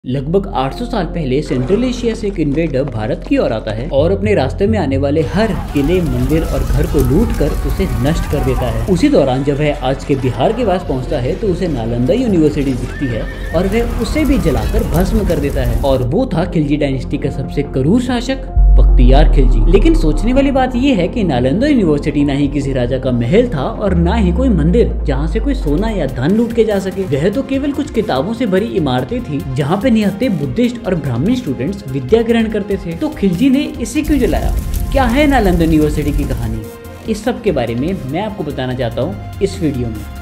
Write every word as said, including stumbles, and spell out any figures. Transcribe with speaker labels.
Speaker 1: लगभग आठ सौ साल पहले सेंट्रल एशिया से एक इन्वेडर भारत की ओर आता है और अपने रास्ते में आने वाले हर किले, मंदिर और घर को लूट कर उसे नष्ट कर देता है। उसी दौरान जब वह आज के बिहार के पास पहुंचता है तो उसे नालंदा यूनिवर्सिटी दिखती है और वह उसे भी जलाकर भस्म कर देता है। और वो था खिलजी डायनेस्टी का सबसे क्रूर शासक बख्तियार खिलजी। लेकिन सोचने वाली बात यह है कि नालंदा यूनिवर्सिटी ना ही किसी राजा का महल था और ना ही कोई मंदिर जहाँ से कोई सोना या धन लूट के जा सके। वह तो केवल कुछ किताबों से भरी इमारतें थी जहाँ पे निहत्थे बुद्धिस्ट और ब्राह्मणी स्टूडेंट्स विद्या ग्रहण करते थे। तो खिलजी ने इसे क्यों जलाया? क्या है नालंदा यूनिवर्सिटी की कहानी? इस सब के बारे में मैं आपको बताना चाहता हूँ इस वीडियो में।